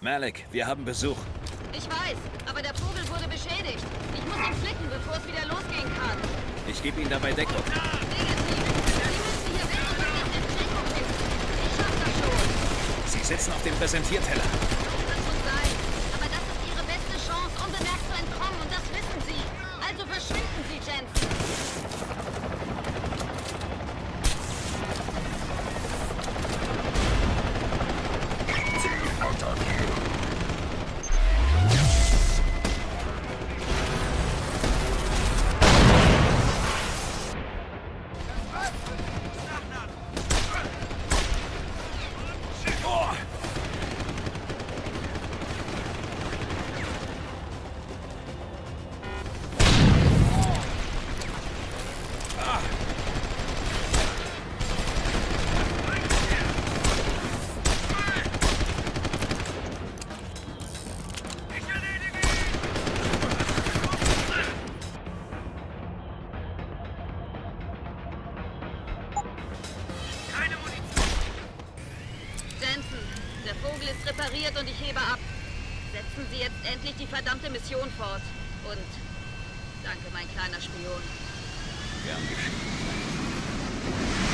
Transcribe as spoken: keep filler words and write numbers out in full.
Malik, wir haben Besuch. Ich weiß, aber der Vogel wurde beschädigt. Ich muss ihn flicken, bevor es wieder losgehen kann. Ich gebe Ihnen dabei Deckung. Negativ. Sie müssen hier weg und nicht in Deckung finden. Ich schaff das schon. Sie sitzen auf dem Präsentierteller. Das muss sein. Aber das ist Ihre beste Chance, unbemerkt zu entkommen. Und das wissen Sie. Also verschwinden Sie, Jensen. Der Vogel ist repariert und ich hebe ab. Setzen Sie jetzt endlich die verdammte Mission fort. Und danke, mein kleiner Spion. Gern geschehen.